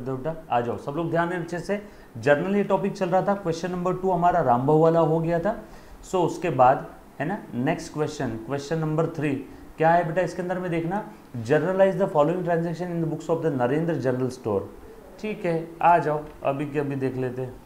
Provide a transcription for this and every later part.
दो बेटा, आ जाओ सब लोग ध्यान दें अच्छे से। जर्नल ये टॉपिक चल रहा था, क्वेश्चन नंबर 2 हमारा रामभाव वाला हो गया था। सो उसके बाद है ना नेक्स्ट क्वेश्चन नंबर 3 क्या है बेटा इसके अंदर में देखना, journalise the following transaction in the books of the Narendra general store. ठीक है, आ जाओ अभी के अभी देख लेते हैं।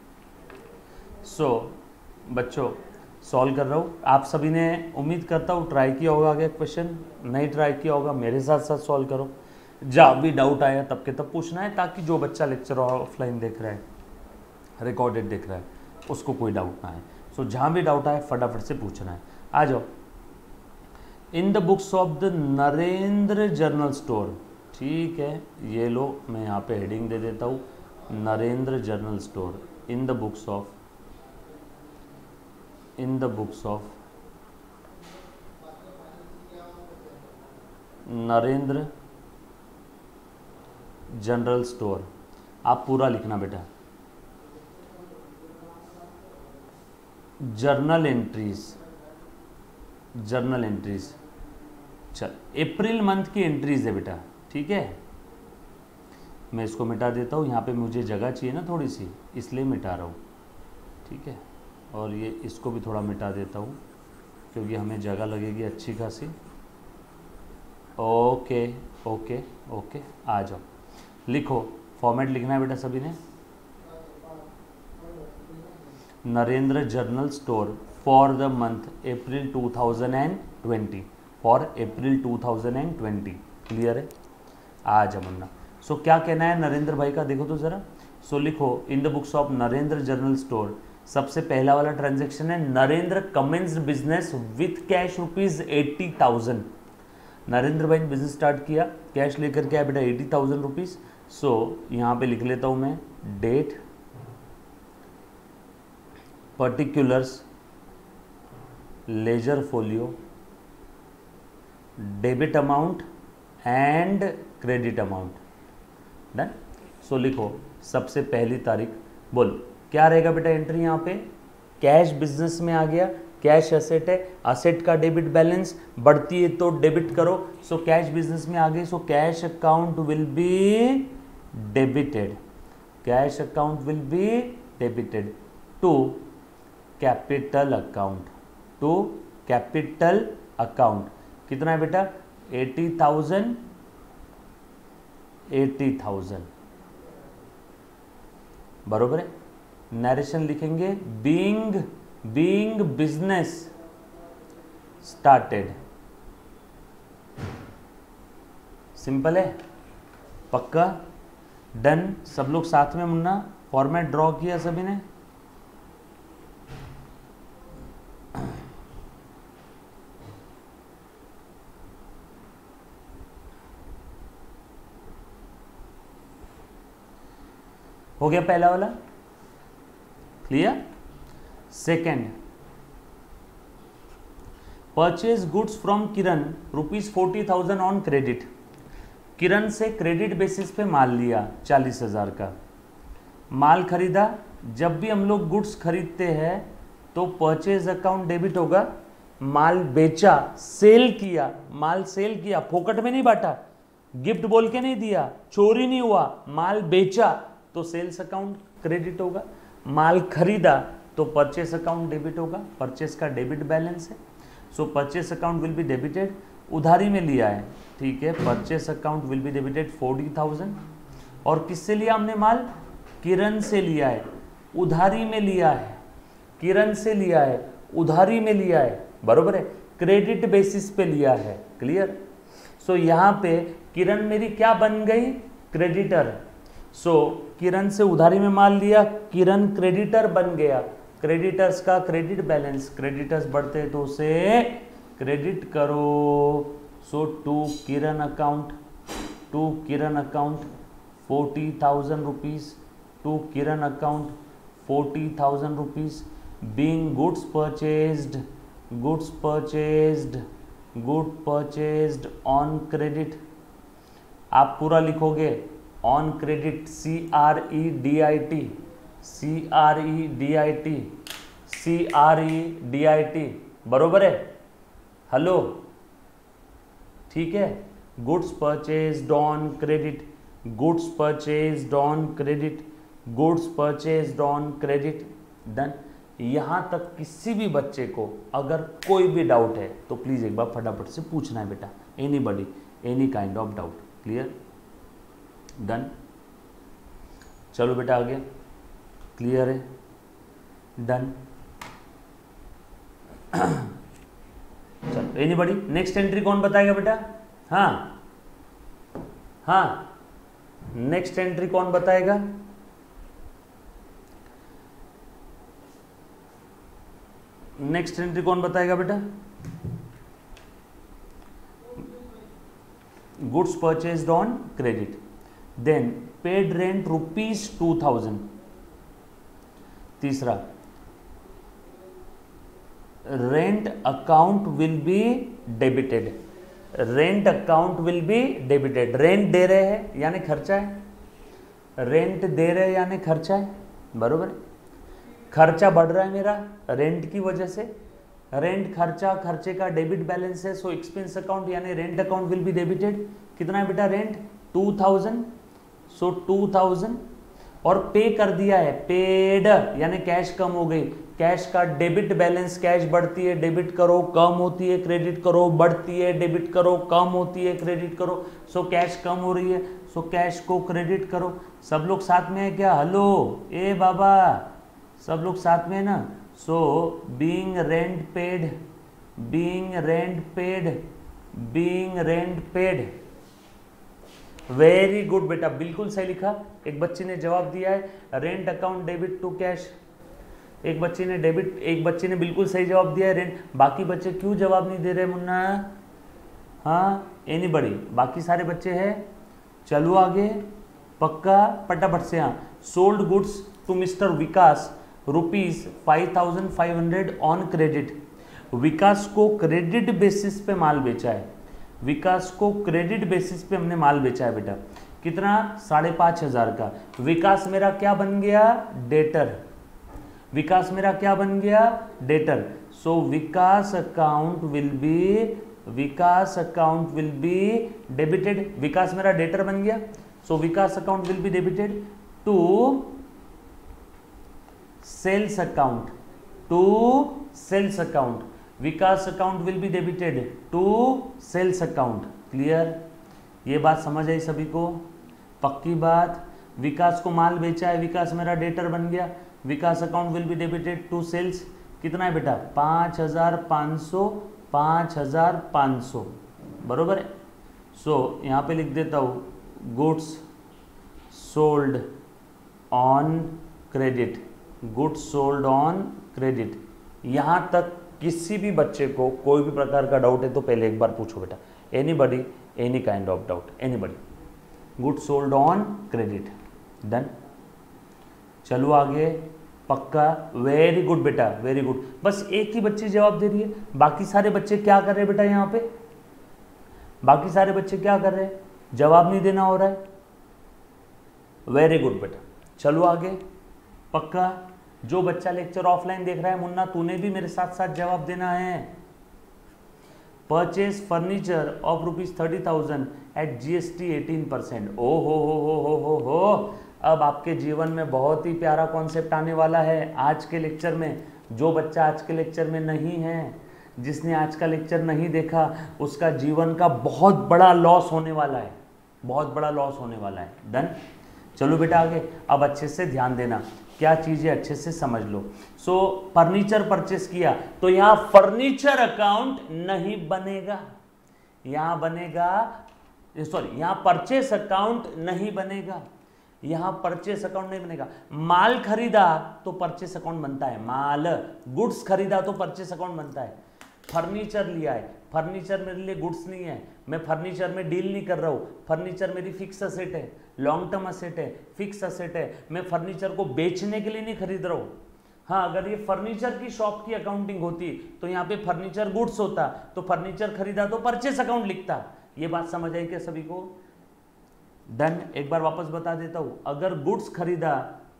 सो बच्चों सॉल्व कर रहा हूँ, आप सभी ने उम्मीद करता हूँ ट्राई किया होगा, आगे क्वेश्चन नहीं ट्राई किया होगा मेरे साथ साथ सॉल्व करो। जब भी डाउट आया तब के तब पूछना है, ताकि जो बच्चा लेक्चर ऑफलाइन देख रहा है, रिकॉर्डेड देख रहा है, उसको कोई डाउट ना आए। सो जहाँ भी डाउट आए फटाफट से पूछना है। आ जाओ, in the books of the Narendra general store. ठीक है, ये लो मैं यहाँ पे हेडिंग दे देता हूँ, Narendra general store in the books of Narendra general store. आप पूरा लिखना बेटा, जर्नल एंट्रीज चल अप्रैल मंथ की एंट्रीज है बेटा। ठीक है, मैं इसको मिटा देता हूँ, यहाँ पे मुझे जगह चाहिए ना थोड़ी सी, इसलिए मिटा रहा हूँ। ठीक है, और ये इसको भी थोड़ा मिटा देता हूँ क्योंकि हमें जगह लगेगी अच्छी खासी। ओके ओके ओके, आ जाओ लिखो, फॉर्मेट लिखना है बेटा सभी ने, Narendra general store for the month April 2020, for April 2020। Clear है, आ जा मुन्ना। सो क्या कहना है नरेंद्र भाई का, देखो तो ज़रा। सो लिखो, in the books of Narendra general store, सबसे पहला वाला ट्रांजेक्शन है, Narendra commenced business with cash ₹80,000। Narendra भाई ने बिजनेस स्टार्ट किया, कैश लेकर के आया बेटा 80,000 रुपीज़। सो यहाँ पे लिख लेता हूँ मैं, date, particulars, ledger folio, debit amount and credit amount. Done. So लिखो सबसे पहली तारीख, बोल क्या रहेगा बेटा एंट्री यहाँ पे, कैश बिजनेस में आ गया, कैश एसेट है, असेट का डेबिट बैलेंस बढ़ती है तो डेबिट करो। सो कैश बिजनेस में आ गई, so cash account will be debited, cash account will be debited to capital account, to capital account. कितना है बेटा 80,000, 80,000 बरोबर है। नरेशन लिखेंगे, बीइंग बिजनेस स्टार्टेड। सिंपल है, पक्का, डन। सब लोग साथ में मुन्ना, फॉर्मेट ड्रॉ किया सभी ने। हो गया पहला वाला, clear. Second, purchase goods from Kiran ₹40,000 on credit. Kiran से क्रेडिट बेसिस पे माल लिया 40,000 का, माल खरीदा। जब भी हम लोग गुड्स खरीदते हैं तो परचेज अकाउंट डेबिट होगा, माल बेचा, सेल किया, माल सेल किया, फोकट में नहीं बांटा, गिफ्ट बोल के नहीं दिया, चोरी नहीं हुआ, माल बेचा तो सेल्स अकाउंट क्रेडिट होगा, माल खरीदा तो परचेस अकाउंट डेबिट होगा, परचेस का डेबिट बैलेंस है। So purchase account will be debited, उधारी में लिया है, ठीक है, purchase account will be debited 40,000। और किससे लिया हमने माल, किरण से लिया है, उधारी में लिया है, किरण से लिया है, उधारी में लिया है, बरोबर है, क्रेडिट बेसिस पे लिया है। क्लियर। सो यहाँ पे किरण मेरी क्या बन गई, क्रेडिटर। सो किरण से उधारी में माल लिया, किरण क्रेडिटर बन गया, क्रेडिटर्स का क्रेडिट बैलेंस, क्रेडिटर्स बढ़ते तो उसे क्रेडिट करो। So to Kiran account 40,000 rupees, to Kiran account 40,000 rupees, being goods purchased on credit. आप पूरा लिखोगे ऑन क्रेडिट, CREDIT, बरोबर है, हेलो, ठीक है। Goods purchased on credit, goods purchased on credit, goods purchased on credit, done. यहां तक किसी भी बच्चे को अगर कोई भी डाउट है तो प्लीज एक बार फटाफट से पूछना है बेटा, anybody, any kind of doubt, clear, done. चलो बेटा आगे, क्लियर है, डन। चलो एनीबॉडी, नेक्स्ट एंट्री कौन बताएगा बेटा? हाँ हाँ, नेक्स्ट एंट्री कौन बताएगा? नेक्स्ट एंट्री कौन बताएगा बेटा? Goods purchased on credit, then paid rent ₹2000। तीसरा, rent account will be debited, rent account will be debited. Rent दे रहे हैं यानी खर्चा है, रेंट दे रहे हैं यानी खर्चा है, बरोबर है। खर्चा बढ़ रहा है मेरा रेंट की वजह से, रेंट खर्चा, खर्चे का डेबिट बैलेंस है, सो एक्सपेंस अकाउंट यानी rent account will be debited. कितना है बेटा रेंट? 2000, सो 2000 और पे कर दिया है, पेड यानी कैश कम हो गई, कैश का डेबिट बैलेंस, कैश बढ़ती है डेबिट करो, कम होती है क्रेडिट करो, बढ़ती है डेबिट करो, कम होती है क्रेडिट करो, सो कैश कम हो रही है, सो कैश को क्रेडिट करो। सब लोग साथ में है क्या? हेलो ए बाबा, सब लोग साथ में है ना? So being rent paid, being rent paid, being rent paid, very good बेटा, बिल्कुल सही लिखा। एक बच्चे ने जवाब दिया है rent account debit to cash, एक बच्चे ने डेबिट, एक बच्चे ने बिल्कुल सही जवाब दिया है रेंट। बाकी बच्चे क्यों जवाब नहीं दे रहे मुन्ना? हाँ एनीबॉडी, बाकी सारे बच्चे हैं। चलो आगे, पक्का फटाफट से। हाँ, sold goods to mister Vikas ₹5500 on credit. Vikas को क्रेडिट बेसिस पे माल बेचा है, विकास को क्रेडिट बेसिस पे हमने माल बेचा है बेटा। कितना? 5500 का। विकास मेरा क्या बन गया? डेटर। विकास मेरा क्या बन गया? Debtor. So Vikas account will be, Vikas account will be debited. Vikas मेरा डेटर बन गया, so Vikas account will be debited to sales account, to sales account. Vikas account will be debited to sales account, clear? ये बात समझ आई सभी को? पक्की बात। विकास को माल बेचा है, विकास मेरा डेटर बन गया, Vikas account will be debited to sales. कितना है बेटा? 5500, 5500, बरोबर है। सो यहाँ पे लिख देता हूँ goods sold on credit, goods sold on credit. यहाँ तक किसी भी बच्चे को कोई भी प्रकार का डाउट है तो पहले एक बार पूछो बेटा, anybody, any kind of doubt, anybody. Goods sold on credit, done. चलो आगे, पक्का, वेरी गुड बेटा, वेरी गुड। बस एक ही बच्ची जवाब दे रही है, बाकी सारे बच्चे क्या कर रहे हैं बेटा? यहाँ पे बाकी सारे बच्चे क्या कर रहे हैं? जवाब नहीं देना हो रहा है। वेरी गुड बेटा। चलो आगे, पक्का। जो बच्चा लेक्चर ऑफलाइन देख रहा है, मुन्ना तूने भी मेरे साथ साथ जवाब देना है। Purchase furniture of ₹30,000 at GST 18%। ओ हो, अब आपके जीवन में बहुत ही प्यारा कॉन्सेप्ट आने वाला है आज के लेक्चर में। जो बच्चा आज के लेक्चर में नहीं है, जिसने आज का लेक्चर नहीं देखा, उसका जीवन का बहुत बड़ा लॉस होने वाला है, बहुत बड़ा लॉस होने वाला है। डन। चलो बेटा आगे, अब अच्छे से ध्यान देना, क्या चीज़ें अच्छे से समझ लो। सो फर्नीचर परचेस किया तो यहाँ फर्नीचर अकाउंट नहीं बनेगा, यहाँ बनेगा, सॉरी, यहाँ परचेस अकाउंट नहीं बनेगा, यहाँ परचेस अकाउंट नहीं बनेगा। माल खरीदा तो परचेस अकाउंट बनता है, माल, गुड्स खरीदा तो परचेस अकाउंट बनता है। फर्नीचर लिया है, फर्नीचर मेरे लिए गुड्स नहीं है, मैं फर्नीचर में डील नहीं कर रहा हूँ, फर्नीचर मेरी फिक्स असेट है, लॉन्ग टर्म असेट है, फिक्स असेट है, मैं फर्नीचर को बेचने के लिए नहीं खरीद रहा हूँ। हाँ, अगर ये फर्नीचर की शॉप की अकाउंटिंग होती तो यहाँ पे फर्नीचर गुड्स होता, तो फर्नीचर खरीदा तो परचेस अकाउंट लिखता। ये बात समझ आई क्या सभी को? डन। एक बार वापस बता देता हूँ, अगर गुड्स खरीदा,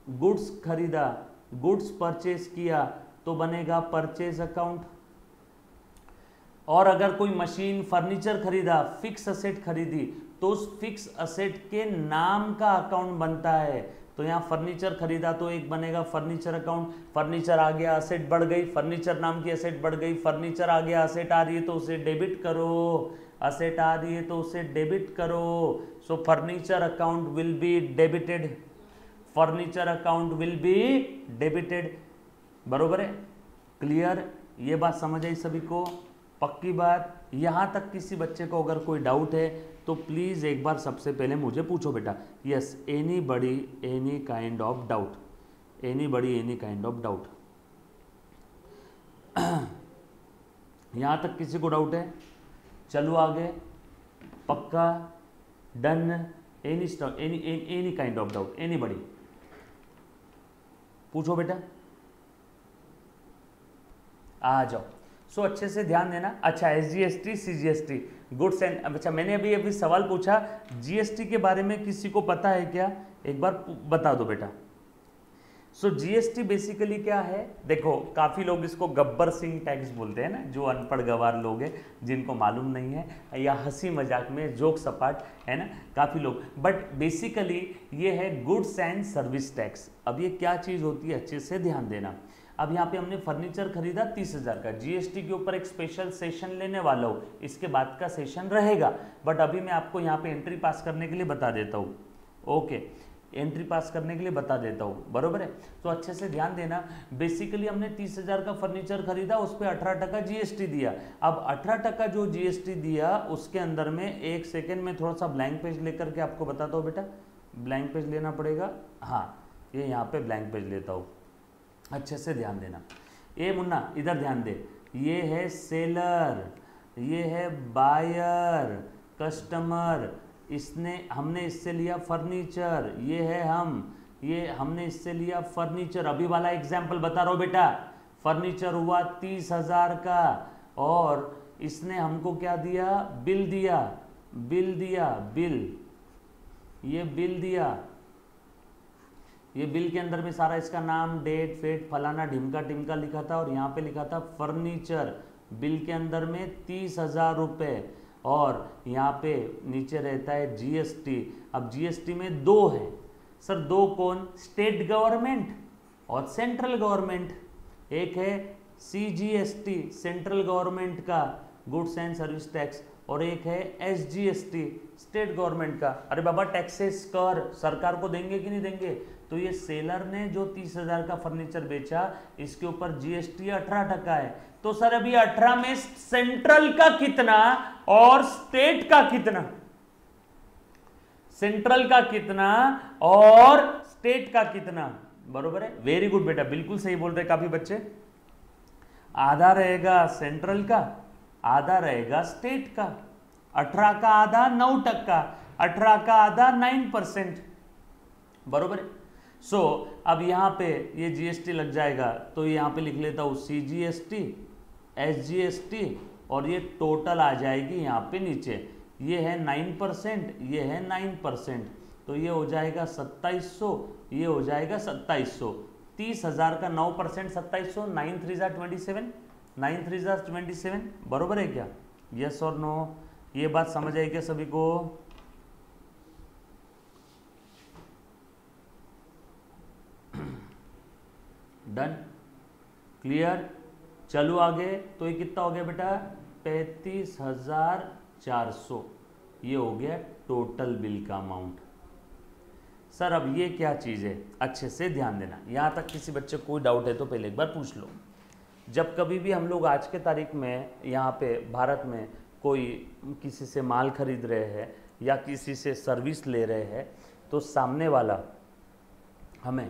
गुड्स परचेस किया तो बनेगा परचेज अकाउंट। और अगर कोई मशीन, फर्नीचर खरीदा, फिक्स असेट खरीदी तो उस फिक्स असेट के नाम का अकाउंट बनता है। तो यहाँ फर्नीचर खरीदा तो एक बनेगा फर्नीचर अकाउंट, फर्नीचर आ गया असेट बढ़ गई, फर्नीचर नाम की असेट बढ़ गई, फर्नीचर आ गया असेट आ रही है तो उसे डेबिट करो, असेट आ रही है तो उसे डेबिट करो। So furniture account will be debited, furniture account will be debited. बरोबर है, क्लियर, ये बात समझ आई सभी को, पक्की बात। यहाँ तक किसी बच्चे को अगर कोई डाउट है तो प्लीज़ एक बार सबसे पहले मुझे पूछो बेटा। Yes, anybody any kind of doubt, anybody any kind of doubt. यहाँ तक किसी को डाउट है? चलो आगे, पक्का, done, any kind of doubt, anybody पूछो बेटा, आ जाओ। सो अच्छे से ध्यान देना। अच्छा, SGST CGST गुड्स एंड, अच्छा मैंने अभी सवाल पूछा GST के बारे में, किसी को पता है क्या? एक बार बता दो बेटा। सो GST बेसिकली क्या है? देखो काफ़ी लोग इसको गब्बर सिंह टैक्स बोलते हैं ना, जो अनपढ़ गवार लोग हैं जिनको मालूम नहीं है, या हंसी मजाक में जोक सपाट है ना काफ़ी लोग, बट बेसिकली ये है गुड्स एंड सर्विस टैक्स। अब ये क्या चीज़ होती है, अच्छे से ध्यान देना। अब यहाँ पे हमने फर्नीचर खरीदा 30,000 का, GST के ऊपर एक स्पेशल सेशन लेने वाला हूँ, इसके बाद का सेशन रहेगा, बट अभी मैं आपको यहाँ पे एंट्री पास करने के लिए बता देता हूँ। ओके, एंट्री पास करने के लिए बता देता हूँ, बरोबर है। तो अच्छे से ध्यान देना। बेसिकली हमने 30,000 का फर्नीचर खरीदा, उस पर 18% GST दिया। अब 18% जो GST दिया उसके अंदर में, एक सेकेंड में थोड़ा सा ब्लैंक पेज लेकर के आपको बताता हूँ बेटा, ब्लैंक पेज लेना पड़ेगा। हाँ, ये यहाँ पे ब्लैंक पेज लेता हूँ, अच्छे से ध्यान देना। ये मुन्ना इधर ध्यान दे, ये है सेलर, ये है बायर, कस्टमर, हमने इससे लिया फर्नीचर, ये है ये हमने इससे लिया फर्नीचर। अभी वाला एग्जाम्पल बता रहा हूँ बेटा, फर्नीचर हुआ 30,000 का, और इसने हमको क्या दिया? बिल दिया, ये बिल दिया। ये बिल के अंदर में सारा इसका नाम, डेट, फेट, फलाना ढिमका टिमका लिखा था, और यहाँ पे लिखा था फर्नीचर। बिल के अंदर में 30,000 रुपये, और यहाँ पे नीचे रहता है GST। अब GST में दो है सर, दो कौन? स्टेट गवर्नमेंट और सेंट्रल गवर्नमेंट। एक है CGST सेंट्रल गवर्नमेंट का गुड्स एंड सर्विस टैक्स, और एक है SGST स्टेट गवर्नमेंट का। अरे बाबा, टैक्सेस कर सरकार को देंगे कि नहीं देंगे? तो ये सेलर ने जो 30,000 का फर्नीचर बेचा, इसके ऊपर GST 18% है। तो सर अभी 18 में सेंट्रल का कितना और स्टेट का कितना? सेंट्रल का कितना और स्टेट का कितना? बरोबर है, वेरी गुड बेटा, बिल्कुल सही बोल रहे काफी बच्चे। आधा रहेगा सेंट्रल का, आधा रहेगा स्टेट का। 18 का आधा 9%, 18 का आधा 9%, बरोबर है। सो अब यहाँ पे ये GST लग जाएगा, तो यहाँ पे लिख लेता हूँ CGST, SGST, और ये टोटल आ जाएगी यहाँ पे नीचे। ये है 9%, ये है 9%, तो ये हो जाएगा 2700, ये हो जाएगा 2700। 30,000 का 9% 2700, 9 3 जा 27, 9 3 जा 27, बरोबर है क्या? यस और नो? ये बात समझ आई क्या सभी को? Done, clear. चलो आगे, तो ये कितना हो गया बेटा? 35,400, ये हो गया टोटल बिल का अमाउंट। सर अब ये क्या चीज़ है? अच्छे से ध्यान देना। यहाँ तक किसी बच्चे को कोई डाउट है तो पहले एक बार पूछ लो। जब कभी भी हम लोग आज के तारीख में यहाँ पे भारत में कोई किसी से माल खरीद रहे हैं या किसी से सर्विस ले रहे हैं, तो सामने वाला हमें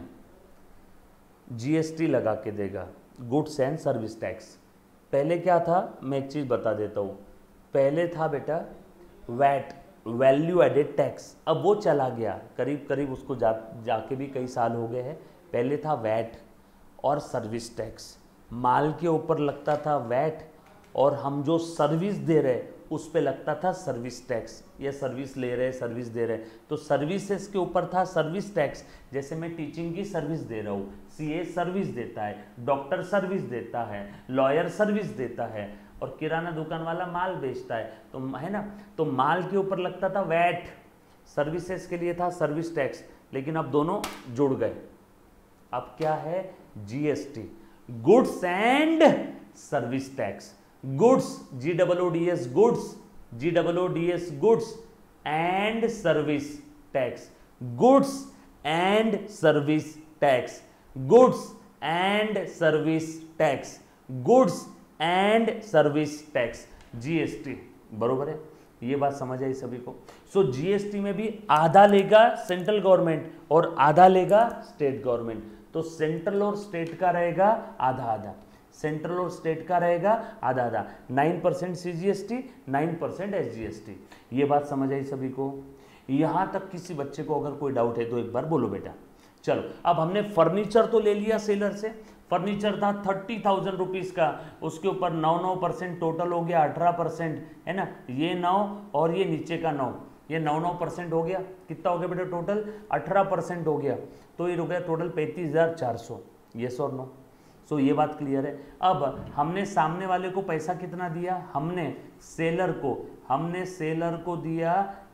GST लगा के देगा, गुड्स एंड सर्विस टैक्स। पहले क्या था, मैं एक चीज़ बता देता हूँ। पहले था बेटा वैट, वैल्यू एडेड टैक्स, अब वो चला गया, करीब करीब उसको जाके भी कई साल हो गए हैं। पहले था वैट और सर्विस टैक्स, माल के ऊपर लगता था वैट, और हम जो सर्विस दे रहे उस पे लगता था सर्विस टैक्स। ये सर्विस ले रहे, सर्विस दे रहे, तो सर्विसेज के ऊपर था सर्विस टैक्स। जैसे मैं टीचिंग की सर्विस दे रहा हूँ, CA सर्विस देता है, डॉक्टर सर्विस देता है, लॉयर सर्विस देता है, और किराना दुकान वाला माल बेचता है, तो है ना, तो माल के ऊपर लगता था वैट, सर्विसेज के लिए था सर्विस टैक्स, लेकिन अब दोनों जुड़ गए, अब क्या है GST, goods and service tax, goods GOODS goods, GOODS goods and service tax, goods and service tax, goods and service tax, goods and service tax, GST, बरोबर है, ये बात समझ आई सभी को। सो जीएसटी में भी आधा लेगा सेंट्रल गवर्नमेंट और आधा लेगा स्टेट गवर्नमेंट, तो सेंट्रल और स्टेट का रहेगा आधा आधा, सेंट्रल और स्टेट का रहेगा आधा आधा, 9% सीजीएसटी 9% एसजीएसटी, ये बात समझ आई सभी को। यहां तक किसी बच्चे को अगर कोई डाउट है तो एक बार बोलो बेटा। चलो अब हमने फर्नीचर तो ले लिया सेलर से, फर्नीचर था 30,000 रुपीज का, उसके ऊपर 9% टोटल हो गया 18%, है ना, ये 9 और ये नीचे का 9, ये 9% हो गया, कितना हो गया बेटा टोटल 18% हो गया, तो ये हो गया टोटल 35,400, यस और नो। सो ये बात क्लियर है। अब हमने सामने वाले को पैसा कितना दिया, हमने सेलर को दिया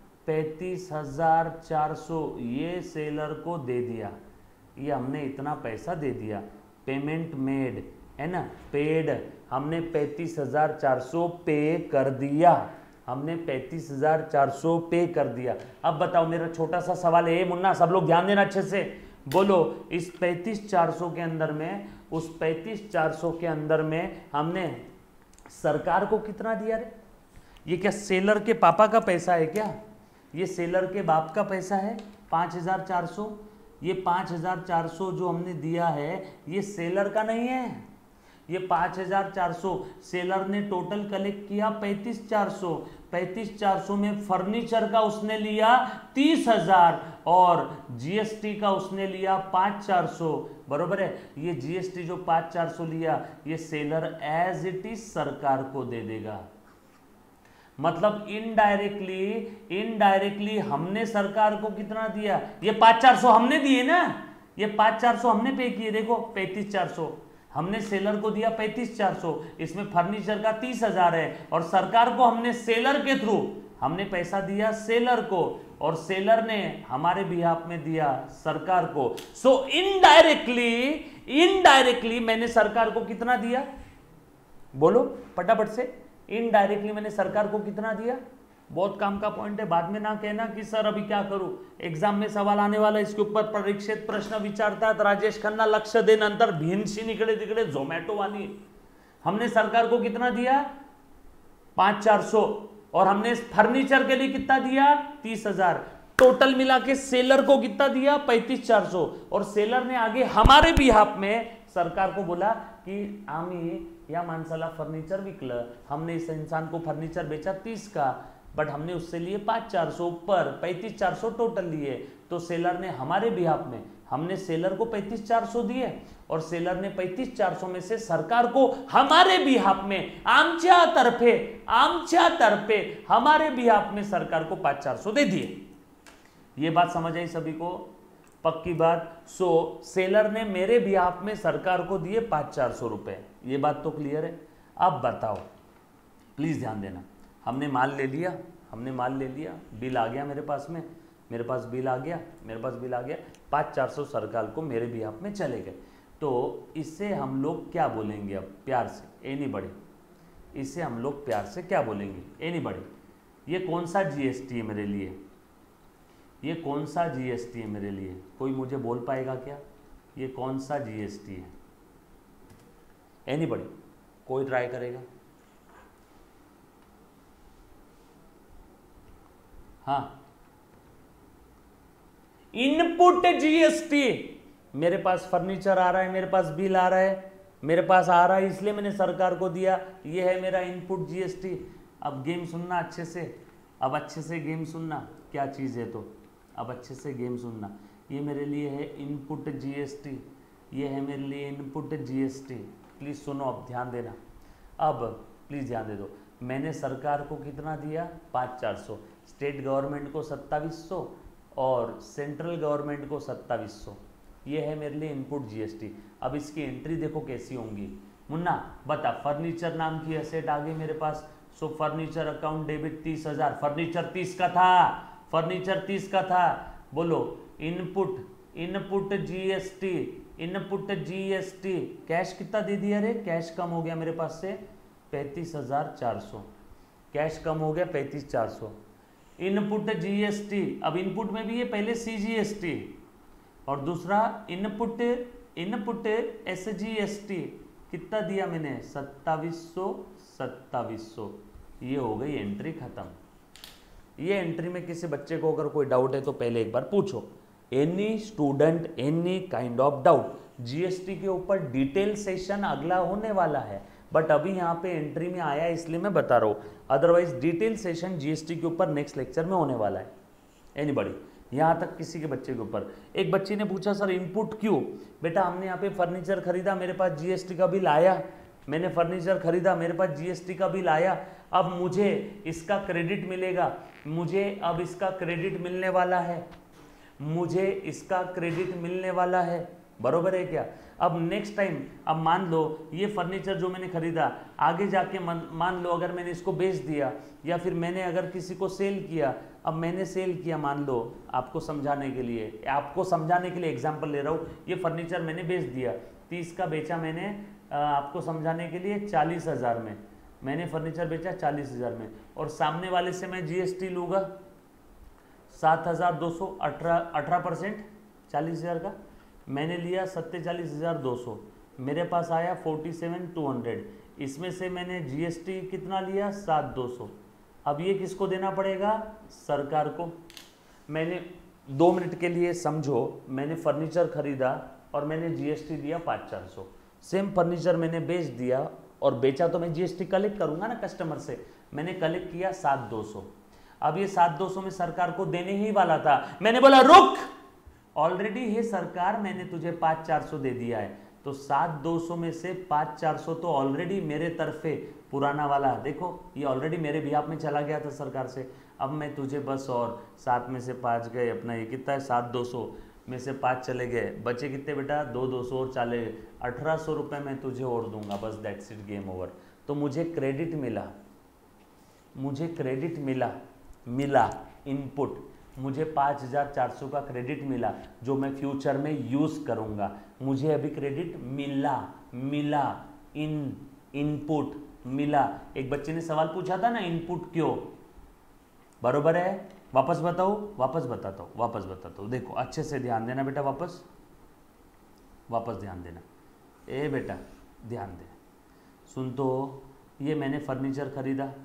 35,400, ये सेलर को दे दिया, ये हमने इतना पैसा दे दिया, पेमेंट मेड, है ना, पेड, हमने 35,400 पे कर दिया, हमने 35,400 पे कर दिया। अब बताओ मेरा छोटा सा सवाल है मुन्ना, सब लोग ध्यान देना अच्छे से, बोलो इस 35,400 के अंदर में, उस 35,400 के अंदर में हमने सरकार को कितना दिया रे? ये क्या सेलर के पापा का पैसा है क्या? ये सेलर के बाप का पैसा है 5,400, ये 5,400 जो हमने दिया है ये सेलर का नहीं है, ये 5,400 सेलर ने टोटल कलेक्ट किया 35,400, 35,400 में फर्नीचर का उसने लिया 30,000 और जीएसटी का उसने लिया 5,400, बरोबर है। ये जीएसटी जो 5,400 लिया ये सेलर एज इट इज सरकार को दे देगा, मतलब इनडायरेक्टली हमने सरकार को कितना दिया, ये 5,400 हमने दिए ना, ये 5,400 हमने पे किए, देखो 35,400 हमने सेलर को दिया 35,400, इसमें फर्नीचर का 30,000 है और सरकार को हमने सेलर के थ्रू हमने पैसा दिया सेलर को और सेलर ने हमारे बिहाफ में दिया सरकार को। सो इनडायरेक्टली मैंने सरकार को कितना दिया, बोलो फटाफट से, इनडायरेक्टली मैंने सरकार को कितना दिया। बहुत काम का पॉइंट है, बाद में ना कहना कि सर अभी क्या करूं, एग्जाम में सवाल आने वाला इसके ऊपर, परीक्षित प्रश्न विचारतात राजेश खन्ना लक्ष दे, नंतर भिनशी निकले तिकडे झोमॅटो वाली। हमने सरकार को कितना दिया 5,400 और हमने फर्नीचर के लिए कितना दिया 30,000, टोटल मिला के सेलर को कितना दिया 35,400 और सेलर ने आगे हमारे बिहाफ में सरकार को बोला की आम्ही या माणसाला फर्निचर विकलं, हमने इस इंसान को फर्निचर बेचा 30 का, बट हमने उससे लिए 5,400 ऊपर 35,400 टोटल लिए, तो सेलर ने हमारे बिहाफ में, हमने सेलर को 35,400 दिए और सेलर ने 35,400 में से सरकार को हमारे बिहाफ में आमच्या तर्फे हमारे बिहाफ में सरकार को 5,400 दे दिए। ये बात समझ आई सभी को, पक्की बात। सो सेलर ने मेरे बिहाफ में सरकार को दिए 5,400 रुपए, ये बात तो क्लियर है। अब बताओ प्लीज ध्यान देना, हमने माल ले लिया, बिल आ गया मेरे पास बिल आ गया 5,400 सरकार को मेरे बिहाफ में चले गए, तो इससे हम लोग क्या बोलेंगे अब प्यार से, एनीबॉडी, इसे हम लोग प्यार से क्या बोलेंगे, एनीबॉडी, ये कौन सा जीएसटी है मेरे लिए, ये कौन सा जीएसटी है मेरे लिए, कोई मुझे बोल पाएगा क्या, ये कौन सा जीएसटी है, एनीबॉडी, कोई ट्राई करेगा? हाँ, इनपुट जीएसटी, मेरे पास फर्नीचर आ रहा है, मेरे पास बिल आ रहा है, मेरे पास आ रहा है इसलिए मैंने सरकार को दिया, ये है मेरा इनपुट जीएसटी। अब गेम सुनना अच्छे से, अब अच्छे से गेम सुनना क्या चीज़ है, तो अब अच्छे से गेम सुनना, ये मेरे लिए है इनपुट जीएसटी, ये है मेरे लिए इनपुट जीएसटी, प्लीज़ सुनो, अब ध्यान देना, अब प्लीज़ ध्यान दे दो। मैंने सरकार को कितना दिया 5,400, स्टेट गवर्नमेंट को 2,700 और सेंट्रल गवर्नमेंट को 2,700, ये है मेरे लिए इनपुट जीएसटी। अब इसकी एंट्री देखो कैसी होंगी, मुन्ना बता, फर्नीचर नाम की एसेट आ गई मेरे पास। So furniture account debit 30,000, furniture 30 का था, फर्नीचर 30 का था। बोलो input, input GST, input GST, cash कितना दे दिया रे? कैश कम हो गया मेरे पास से 35,400, कैश कम हो गया 35,400। इनपुट जीएसटी, अब इनपुट में भी ये पहले सीजीएसटी और दूसरा इनपुट, इनपुट एसजीएसटी कितना दिया मैंने? 2700, 2700। ये हो गई एंट्री खत्म। ये एंट्री में किसी बच्चे को अगर कोई डाउट है तो पहले एक बार पूछो। Any student any kind of doubt, GST के ऊपर डिटेल सेशन अगला होने वाला है, बट अभी यहाँ पे एंट्री में आया इसलिए मैं बता रहा हूँ, अदरवाइज डिटेल सेशन जीएसटी के ऊपर नेक्स्ट लेक्चर में होने वाला है। एनीबॉडी, यहाँ तक किसी के बच्चे के ऊपर? एक बच्चे ने पूछा सर इनपुट क्यों? बेटा हमने यहाँ पे फर्नीचर खरीदा, मेरे पास जीएसटी का बिल आया, मैंने फर्नीचर खरीदा, मेरे पास जीएसटी का बिल आया, अब मुझे इसका क्रेडिट मिलेगा, मुझे अब इसका क्रेडिट मिलने वाला है, मुझे इसका क्रेडिट मिलने वाला है, बरोबर है क्या? अब नेक्स्ट टाइम, अब मान लो ये फर्नीचर जो मैंने खरीदा, आगे जाके मान लो अगर मैंने इसको बेच दिया या फिर मैंने अगर किसी को सेल किया, अब मैंने सेल किया, मान लो आपको समझाने के लिए एग्जांपल ले रहा हूँ, ये फर्नीचर मैंने बेच दिया, 30 का बेचा मैंने, आपको समझाने के लिए 40,000 में मैंने फर्नीचर बेचा, 40,000 में, और सामने वाले से मैं जीएसटी लूँगा 7,200, 18%, 40,000 का मैंने लिया 47,200, मेरे पास आया 47,200, इसमें से मैंने जीएसटी कितना लिया? 7,200। अब ये किसको देना पड़ेगा? सरकार को। मैंने 2 मिनट के लिए समझो, मैंने फर्नीचर खरीदा और मैंने जीएसटी दिया 5,400, सेम फर्नीचर मैंने बेच दिया और बेचा तो मैं जीएसटी कलेक्ट करूंगा ना कस्टमर से, मैंने कलेक्ट किया 7,200। अब ये 7,200 में सरकार को देने ही वाला था, मैंने बोला रुक, ऑलरेडी है सरकार, मैंने तुझे 5,400 दे दिया है, तो 7,200 में से 5,400 तो ऑलरेडी मेरे तरफे पुराना वाला, देखो ये ऑलरेडी मेरे बिहाफ में चला गया था सरकार से, अब मैं तुझे बस और 7 में से 5 गए, अपना ये कितना है 7,200 में से 5 चले गए, बचे कितने बेटा? 2,200 और चले, 1,800 रुपये मैं तुझे और दूंगा, बस दैट्स इट, गेम ओवर। तो मुझे क्रेडिट मिला, मुझे क्रेडिट मिला इनपुट, मुझे 5,400 का क्रेडिट मिला जो मैं फ्यूचर में यूज़ करूंगा, मुझे अभी क्रेडिट मिला इनपुट मिला। एक बच्चे ने सवाल पूछा था ना इनपुट क्यों, बरोबर है? वापस बताता हूँ, देखो अच्छे से ध्यान देना बेटा, वापस ध्यान देना, ए बेटा ध्यान दे, सुन तो, ये मैंने फर्नीचर खरीदा,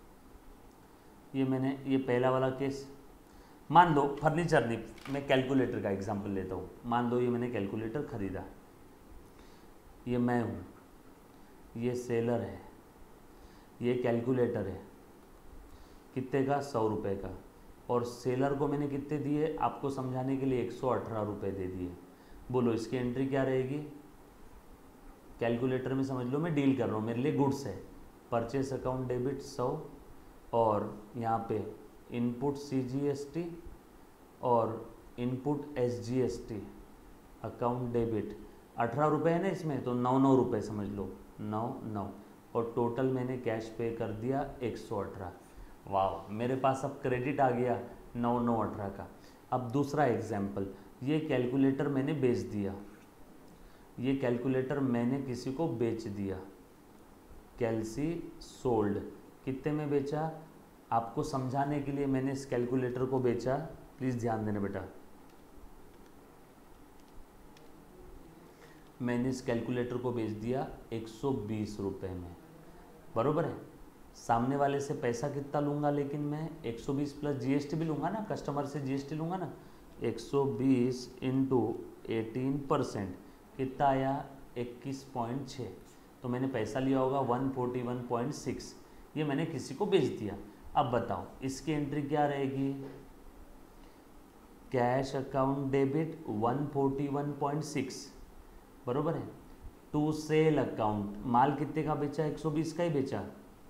ये पहला वाला केस, मान लो फर्नीचर नहीं, मैं कैलकुलेटर का एग्जांपल लेता हूँ, मान लो ये मैंने कैलकुलेटर खरीदा, ये मैं हूँ, ये सेलर है, ये कैलकुलेटर है, कितने का? 100 रुपये का, और सेलर को मैंने कितने दिए? आपको समझाने के लिए 118 रुपये दे दिए। बोलो इसकी एंट्री क्या रहेगी? कैलकुलेटर में समझ लो मैं डील कर रहा हूँ, मेरे लिए गुड्स है, परचेस अकाउंट डेबिट 100, और यहाँ पे इनपुट सीजीएसटी और इनपुट एसजीएसटी अकाउंट डेबिट 18 रुपये है ना इसमें, तो 9 रुपये समझ लो, 9, और टोटल मैंने कैश पे कर दिया 118। वाह, मेरे पास अब क्रेडिट आ गया 9,918 का। अब दूसरा एग्जाम्पल, ये कैलकुलेटर मैंने बेच दिया, ये कैलकुलेटर मैंने किसी को बेच दिया, कैलसी सोल्ड, कितने में बेचा? आपको समझाने के लिए मैंने इस कैलकुलेटर को बेचा, प्लीज़ ध्यान देना बेटा, मैंने इस कैलकुलेटर को बेच दिया 120 रुपये में, बरोबर है? सामने वाले से पैसा कितना लूँगा? लेकिन मैं 120 प्लस जीएसटी भी लूँगा ना, कस्टमर से जीएसटी लूँगा ना, 120 इंटू 18% कितना आया? 21.6, तो मैंने पैसा लिया होगा 141.6, ये मैंने किसी को बेच दिया। अब बताओ इसकी एंट्री क्या रहेगी? कैश अकाउंट डेबिट 141.6, बरोबर है, टू सेल अकाउंट, माल कितने का बेचा? 120 का ही बेचा,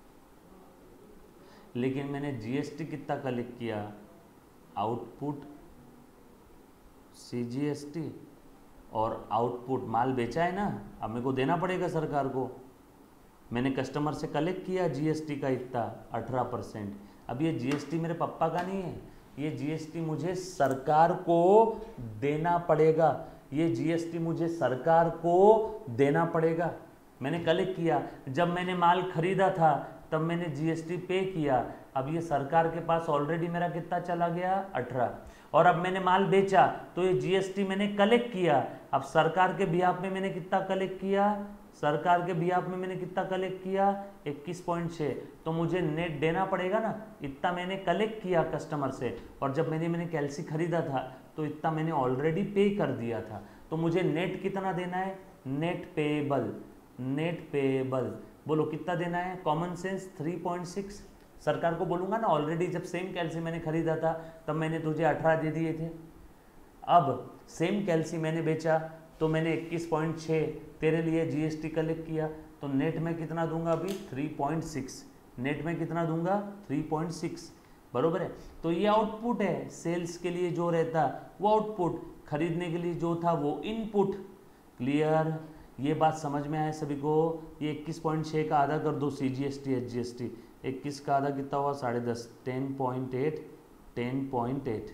लेकिन मैंने जीएसटी कितना कलेक्ट किया? आउटपुट सीजीएसटी और आउटपुट माल बेचा है ना, अब मेरे को देना पड़ेगा सरकार को। मैंने कस्टमर से कलेक्ट किया जीएसटी का इतना 18%। अब ये जीएसटी मेरे पापा का नहीं है, ये जीएसटी मुझे सरकार को देना पड़ेगा, ये जीएसटी मुझे सरकार को देना पड़ेगा। मैंने कलेक्ट किया, जब मैंने माल खरीदा था तब मैंने जीएसटी पे किया, अब ये सरकार के पास ऑलरेडी मेरा कितना चला गया 18, और अब मैंने माल बेचा तो ये जीएसटी मैंने कलेक्ट किया। अब सरकार के बिहाफ में मैंने कितना कलेक्ट किया, सरकार के बिहाफ में मैंने कितना कलेक्ट किया 21.6, तो मुझे नेट देना पड़ेगा ना, इतना मैंने कलेक्ट किया कस्टमर से, और जब मैंने कैल्सी खरीदा था तो इतना मैंने ऑलरेडी पे कर दिया था, तो मुझे नेट कितना देना है, नेट पेएबल, नेट पेएबल बोलो कितना देना है, कॉमन सेंस 3.6। सरकार को बोलूंगा ना ऑलरेडी जब सेम कैल्सी मैंने खरीदा था तब मैंने तुझे 18 दे दिए थे, अब सेम कैल्सी मैंने बेचा तो मैंने 21.6 तेरे लिए जीएसटी कलेक्ट किया, तो नेट में कितना दूंगा अभी 3.6, नेट में कितना दूंगा 3.6, बरोबर है। तो ये आउटपुट है, सेल्स के लिए जो रहता वो आउटपुट, खरीदने के लिए जो था वो इनपुट। क्लियर, ये बात समझ में आया सभी को। ये 21.6 का आधा कर दो सीजीएसटी एचजीएसटी, 21 का आधा कितना हुआ 10.5, 10.8, 10.8।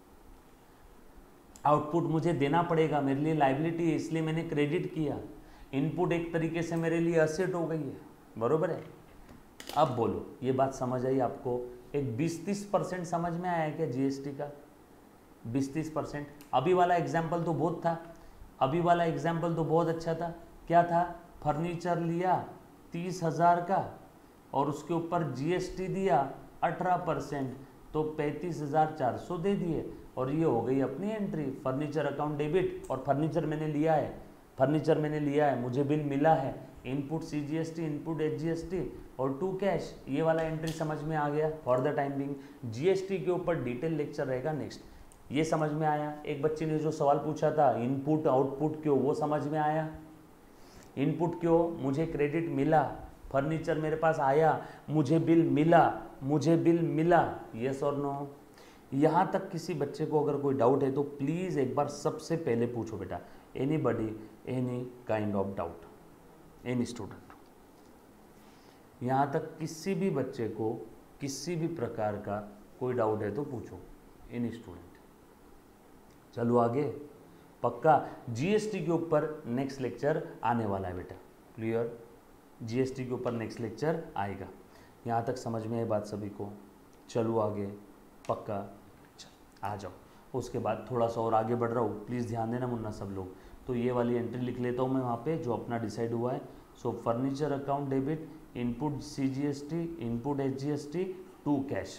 आउटपुट मुझे देना पड़ेगा, मेरे लिए लाइबिलिटी है इसलिए मैंने क्रेडिट किया, इनपुट एक तरीके से मेरे लिए असेट हो गई है, बरोबर है। अब बोलो ये बात समझ आई आपको, एक 20-30% समझ में आया है क्या जीएसटी का, 20-30%। अभी वाला एग्जाम्पल तो बहुत था, अभी वाला एग्जाम्पल तो बहुत अच्छा था। क्या था, फर्नीचर लिया 30,000 का और उसके ऊपर जीएसटी दिया 18%, तो 35,400 दे दिए, और ये हो गई अपनी एंट्री, फर्नीचर अकाउंट डेबिट। और फर्नीचर मैंने लिया है, फर्नीचर मैंने लिया है, मुझे बिल मिला है, इनपुट सीजीएसटी, इनपुट एचजीएसटी और टू कैश, ये वाला एंट्री समझ में आ गया for the time being. GST के ऊपर डिटेल लेक्चर रहेगा नेक्स्ट। ये समझ में आया, एक बच्चे ने जो सवाल पूछा था इनपुट आउटपुट क्यों, वो समझ में आया। इनपुट क्यों, मुझे क्रेडिट मिला, फर्नीचर मेरे पास आया, मुझे बिल मिला, मुझे बिल मिला, यस और नो। यहाँ तक किसी बच्चे को अगर कोई डाउट है तो प्लीज़ एक बार सबसे पहले पूछो बेटा, anybody, any kind of doubt, any student. यहाँ तक किसी भी बच्चे को किसी भी प्रकार का कोई डाउट है तो पूछो, एनी स्टूडेंट। चलो आगे, पक्का जीएसटी के ऊपर नेक्स्ट लेक्चर आने वाला है बेटा, क्लियर, जीएसटी के ऊपर नेक्स्ट लेक्चर आएगा। यहाँ तक समझ में आई बात सभी को, चलो आगे, पक्का आ जाओ। उसके बाद थोड़ा सा और आगे बढ़ रहा हूँ, प्लीज़ ध्यान देना मुन्ना सब लोग। तो ये वाली एंट्री लिख लेता हूँ मैं वहाँ पे जो अपना डिसाइड हुआ है। So furniture account debit, input CGST, input SGST, to cash,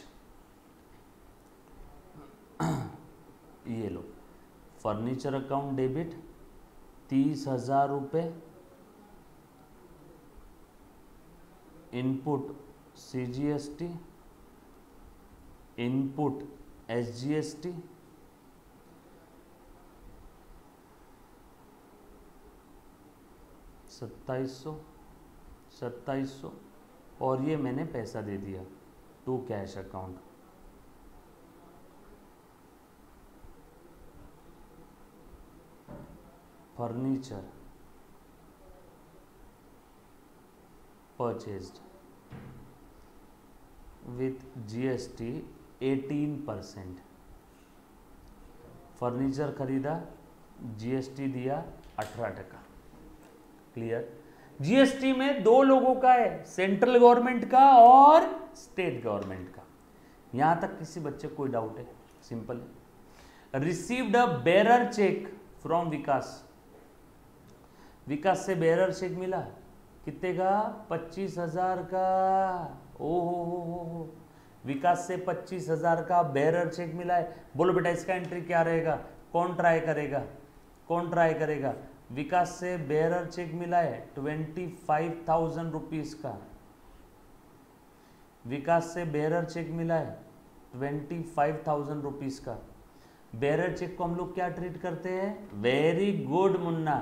ये लो फर्नीचर अकाउंट डेबिट 30,000 रुपये, इनपुट सीजीएसटी, इनपुट एसजीएसटी, 2700 और ये मैंने पैसा दे दिया to cash account. Furniture purchased with GST 18%। Furniture खरीदा, जीएसटी दिया 18%। क्लियर, जीएसटी में दो लोगों का है, सेंट्रल गवर्नमेंट का और स्टेट गवर्नमेंट का। यहां तक किसी बच्चे को कोई डाउट है, सिंपल है। Received a bearer cheque from Vikas, Vikas से बेरर चेक मिला, कितने का 25,000 का, ओ हो, विकास से 25,000 का बेरर चेक मिला है। बोलो बेटा इसका एंट्री क्या रहेगा, कौन ट्राई करेगा, कौन ट्राई करेगा। विकास से बेरर चेक मिला है 25,000 रुपीज का, विकास से बेरर चेक मिला है 25,000 रुपीज का। बेरर चेक को हम लोग क्या ट्रीट करते हैं, वेरी गुड मुन्ना,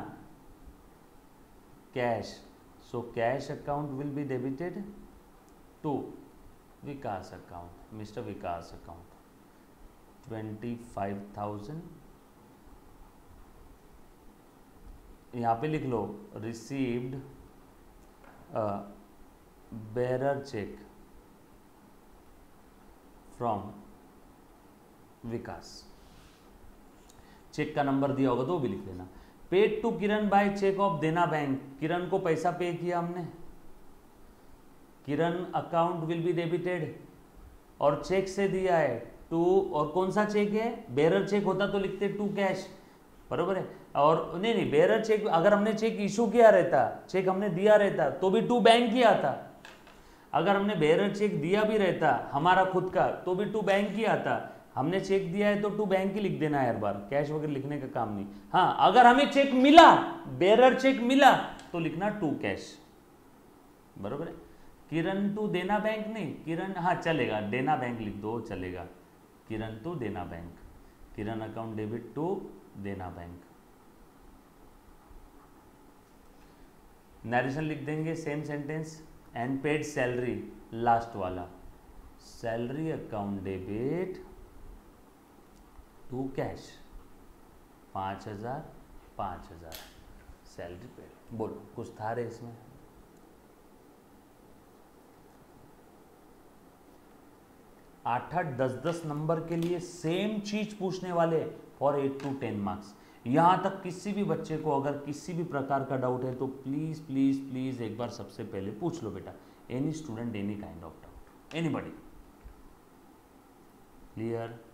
cash. So cash account will be debited to Vikas account, mister Vikas account 25,000 यहाँ पे लिख लो received bearer cheque from Vikas. Cheque का नंबर दिया होगा तो वो भी लिख लेना। Paid to Kiran by cheque of Dena bank, Kiran को पैसा पे किया हमने, Kiran account will be debited, और चेक से दिया है टू, और कौन सा चेक है, बेरर चेक होता तो लिखते टू कैश, बरोबर है। और नहीं बेरर चेक, अगर हमने चेक इशू किया रहता, चेक हमने दिया रहता तो भी टू बैंक ही आता। अगर हमने बेरर चेक दिया भी रहता हमारा खुद का तो भी टू बैंक ही आता। हमने चेक दिया है तो टू बैंक ही लिख देना है हर बार, कैश वगैरह लिखने का काम नहीं। हाँ, अगर हमें चेक मिला, बेरर चेक मिला तो लिखना टू कैश, बरोबर है। किरण टू देना बैंक नहीं, किरण, हाँ चलेगा, देना बैंक लिख दो चलेगा, Kiran to Dena bank, Kiran account debit to Dena bank. Narration लिख देंगे same sentence, and paid salary, last वाला, salary account debit to cash, 5,000 5,000 salary paid. बोलो कुछ था रे इसमें? 8-8 10-10 नंबर के लिए सेम चीज पूछने वाले फॉर 8 to 10 मार्क्स। यहां तक किसी भी बच्चे को अगर किसी भी प्रकार का डाउट है तो प्लीज प्लीज प्लीज एक बार सबसे पहले पूछ लो बेटा, any student any kind of doubt, anybody, clear?